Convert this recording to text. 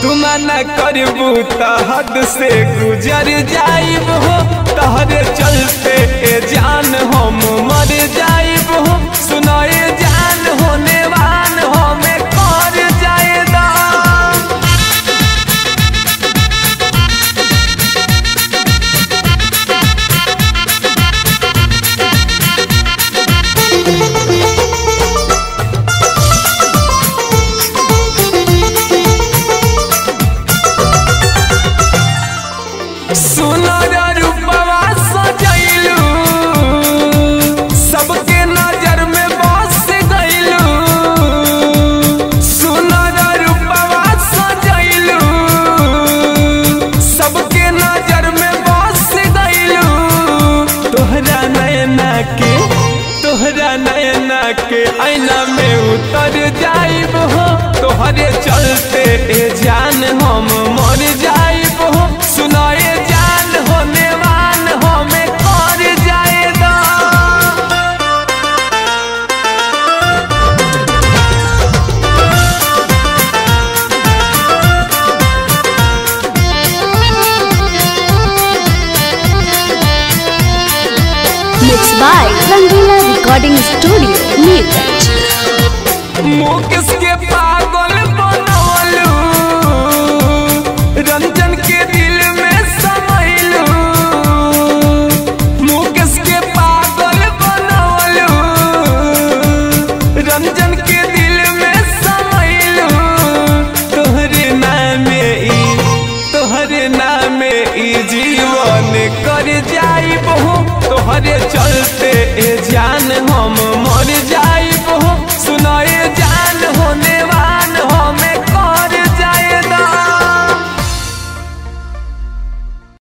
तुम न करबू त हद से गुजर जाइब हो तहरे चलते ए जान हम मर जाइब हो सुनाए जान होने वान हमें कर जाएदा सुनर रूपवा सजैलू सबके नजर में बस गइलू सुनर रूपवा सजैलू सबके नजर में बस गइलू तोहरा नैना के आईना में उतर जाइब हो तोहरे चलते ए जान हम मर जाइब हो सुनाए जान होने वान हमें कर जाएदा Mixed by Rangila Recording Studio, Neerganj. Mukesh के पागल बनवलू रंजन के दिल में समैलू मुकेश के पागल बनवलू रंजन के दिल में समैलू तोहरे नाम ई जीवन कर जाइब हो तोहरे चलते ए जान हम मर जा